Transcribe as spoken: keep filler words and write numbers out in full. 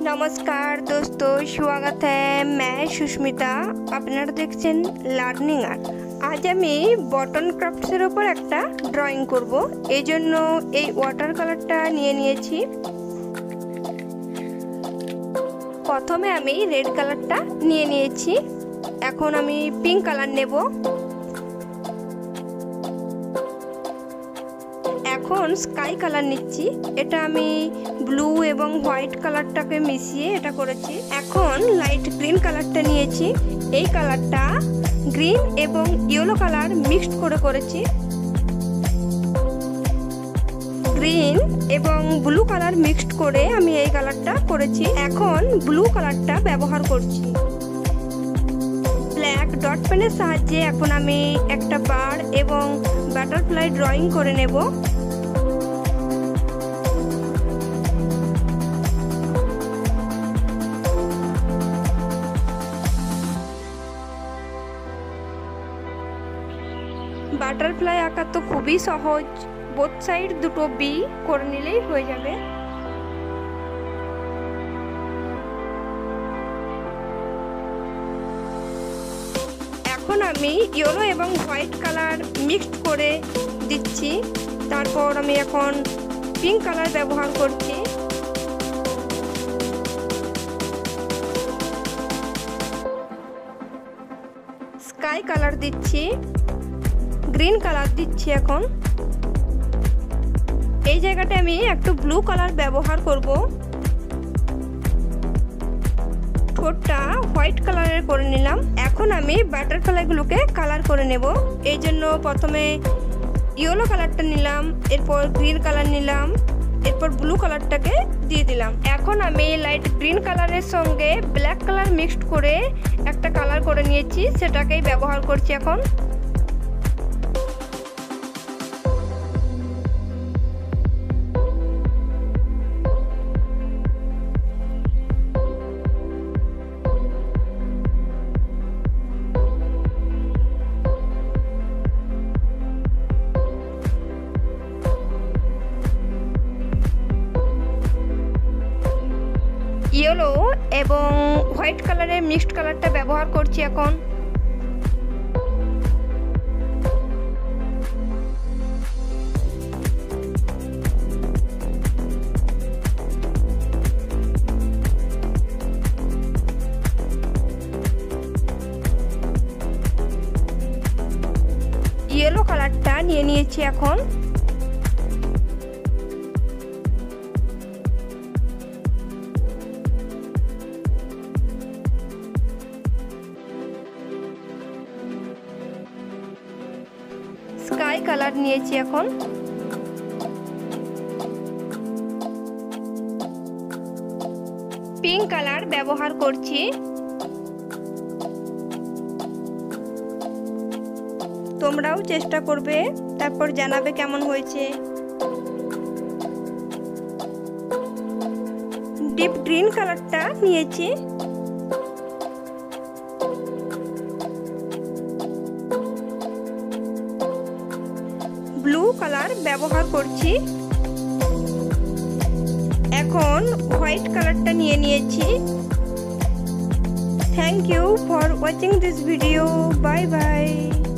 नमस्कार दोस्तों, स्वागत है। मैं सुष्मिता, আপনারা দেখছেন লার্নিং আর্ট। আজ আমি বটন ক্রাফটসের উপর একটা ড্রয়িং করব। এই জন্য এই ওয়াটার কালারটা নিয়ে নিয়েছি। প্রথমে আমি রেড কালারটা নিয়ে নিয়েছি, এখন আমি পিঙ্ক কালার নেব। এখন স্কাই কালার নিচ্ছি, এটা আমি ব্লু এবং হোয়াইট কালারটাকে মিশিয়ে এটা করেছি। এখন লাইট গ্রিন কালারটা নিয়েছি, এই কালারটা গ্রিন এবং ইয়েলো কালার মিক্সড করে করেছি। গ্রিন এবং ব্লু কালার মিক্সড করে আমি এই কালারটা করেছি। এখন ব্লু কালারটা ব্যবহার করছি। ব্ল্যাক ডট পেনের সাহায্যে এখন আমি একটা বার্ড এবং বাটারফ্লাই ড্রয়িং করে নেব। বাটারফ্লাই আঁকা তো খুবই সহজ, বোথ সাইড দুটো বি করে নিলেই হয়ে যাবে। এখন আমি ইয়েলো এবং হোয়াইট কালার মিক্সড করে দিচ্ছি। তারপর আমি এখন পিঙ্ক কালার ব্যবহার করছি। স্কাই কালার দিচ্ছি, গ্রিন কালার দিচ্ছি। এখন এই জায়গাটা আমি একটু ব্লু কালার ব্যবহার করব। ঠোঁটটা হোয়াইট কালারের করে নিলাম। এখন আমি বাটারফ্লাইগুলোকে কালার করে নেব। এই জন্য প্রথমে ইয়েলো কালারটা নিলাম, এরপর গ্রিন কালার নিলাম, এরপর ব্লু কালারটাকে দিয়ে দিলাম। এখন আমি লাইট গ্রিন কালারের সঙ্গে ব্ল্যাক কালার মিক্সড করে একটা কালার করে নিয়েছি, সেটাকেই ব্যবহার করছি এখন। ইয়েলো এবং হোয়াইট কালারের মিক্সড কালারটা ব্যবহার করছি এখন। ইয়েলো কালারটা নিয়ে নিয়েছি এখন। স্কাই কালার নিয়েছি এখন। পিঙ্ক কালার ব্যবহার করছি। তোমরাও চেষ্টা করবে, তারপর জানাবে কেমন হয়েছে। ডিপ গ্রিন কালারটা নিয়েছি। ব্লু কালার ব্যবহার করছি। এখন হোয়াইট কালারটা নিয়ে নিয়েছি। Thank you for watching this video. Bye by.